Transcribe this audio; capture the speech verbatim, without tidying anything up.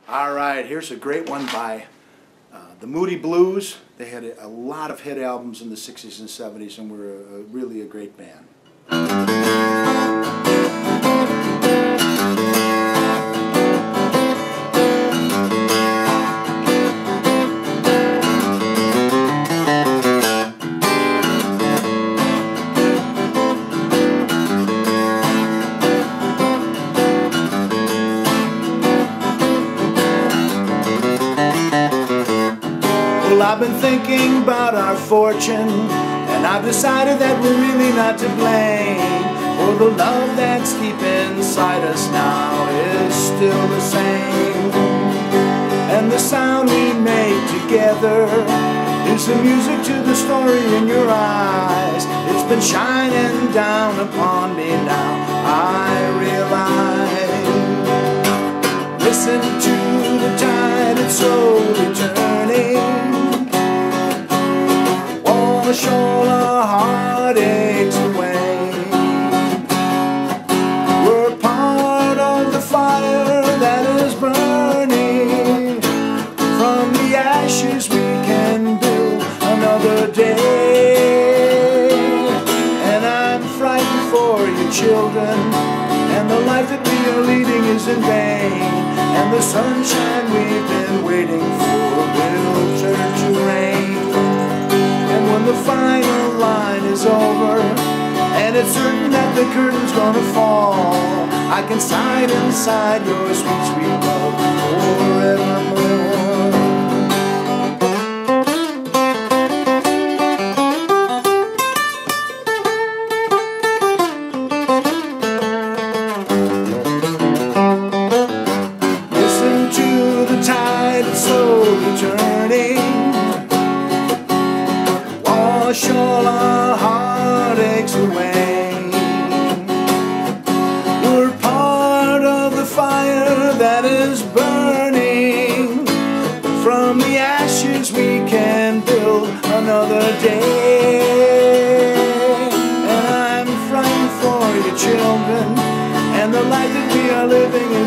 All right, here's a great one by uh, the Moody Blues. They had a, a lot of hit albums in the sixties and seventies and were a, a, really a great band. Well, I've been thinking about our fortune, and I've decided that we're really not to blame, for the love that's deep inside us now is still the same. And the sound we make together is the music to the story in your eyes. It's been shining down upon me now, I realize. Listen to the tide, it's slowly turning. Wash all our heartaches away. We're part of the fire that is burning. From the ashes we can build another day. And I'm frightened for your children, and the life that we are leading is in vain. And the sunshine we've been waiting for will turn to rain. And when the final line is over, and it's certain that the curtain's gonna fall, I can sign inside your sweet, sweet love forevermore. Listen to the tide, it's slowly turning. Wash all our heartaches away. We're part of the fire that is burning. From the ashes we can build another day. And I'm frightened for your children, and the life that we are living